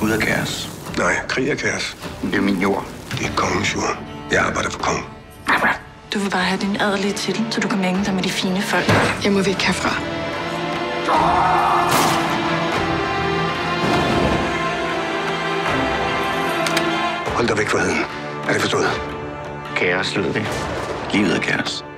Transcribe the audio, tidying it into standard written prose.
Gud er kaos. Nej, krig er kaos. Det er min jord. Det er kongens jord. Jeg arbejder for kongen. Du vil bare have din adelige titel, så du kan mænge dig med de fine folk. Jeg må væk herfra. Hold dig væk fra heden. Er det forstået? Kaos, lyder det. Livet er kaos.